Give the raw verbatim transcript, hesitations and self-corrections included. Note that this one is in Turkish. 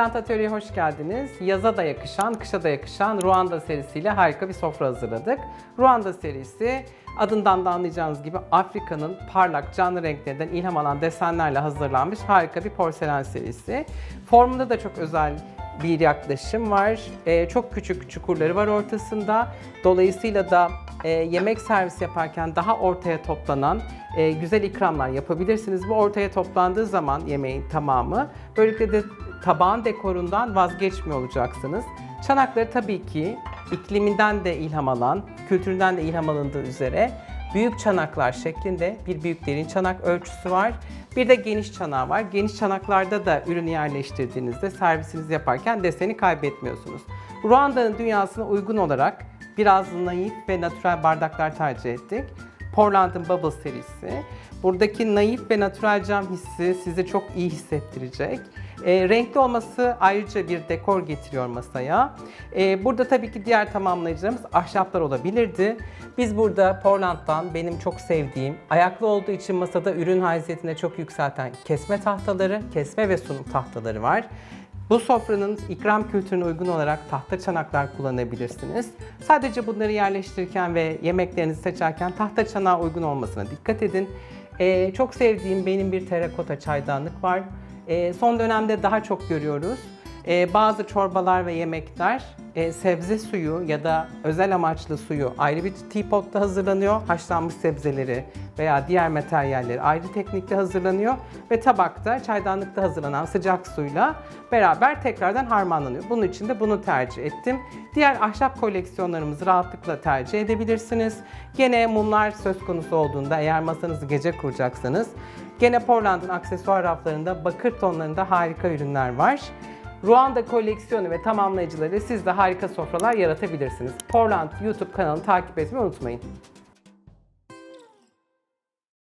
Portland Atölye'ye hoş geldiniz. Yaza da yakışan, kışa da yakışan Ruanda serisiyle harika bir sofra hazırladık. Ruanda serisi adından da anlayacağınız gibi Afrika'nın parlak canlı renklerinden ilham alan desenlerle hazırlanmış harika bir porselen serisi. Formunda da çok özel bir yaklaşım var. Ee, çok küçük çukurları var ortasında. Dolayısıyla da e, yemek servis yaparken daha ortaya toplanan e, güzel ikramlar yapabilirsiniz. Bu ortaya toplandığı zaman yemeğin tamamı, böylelikle de tabağın dekorundan vazgeçmiyor olacaksınız. Çanakları tabii ki ikliminden de ilham alan, kültüründen de ilham alındığı üzere büyük çanaklar şeklinde bir büyüklerin çanak ölçüsü var. Bir de geniş çanağı var. Geniş çanaklarda da ürünü yerleştirdiğinizde servisinizi yaparken deseni kaybetmiyorsunuz. Ruanda'nın dünyasına uygun olarak biraz naif ve natürel bardaklar tercih ettik. Portland'ın Bubble serisi. Buradaki naif ve natürel cam hissi sizi çok iyi hissettirecek. E, renkli olması ayrıca bir dekor getiriyor masaya. E, burada tabii ki diğer tamamlayıcılarımız ahşaplar olabilirdi. Biz burada Portland'dan benim çok sevdiğim, ayaklı olduğu için masada ürün haysiyetine çok yükselten kesme tahtaları, kesme ve sunum tahtaları var. Bu sofranın ikram kültürüne uygun olarak tahta çanaklar kullanabilirsiniz. Sadece bunları yerleştirirken ve yemeklerinizi seçerken tahta çanağa uygun olmasına dikkat edin. Ee, çok sevdiğim benim bir terakota çaydanlık var. Ee, son dönemde daha çok görüyoruz. Ee, bazı çorbalar ve yemekler e, sebze suyu ya da özel amaçlı suyu ayrı bir teapot'ta hazırlanıyor. Haşlanmış sebzeleri veya diğer materyalleri ayrı teknikte hazırlanıyor ve tabakta, çaydanlıkta hazırlanan sıcak suyla beraber tekrardan harmanlanıyor. Bunun için de bunu tercih ettim. Diğer ahşap koleksiyonlarımızı rahatlıkla tercih edebilirsiniz. Gene mumlar söz konusu olduğunda, eğer masanızı gece kuracaksanız, gene Portland'ın aksesuar raflarında bakır tonlarında harika ürünler var. Ruanda koleksiyonu ve tamamlayıcıları siz de harika sofralar yaratabilirsiniz. Portland YouTube kanalını takip etmeyi unutmayın.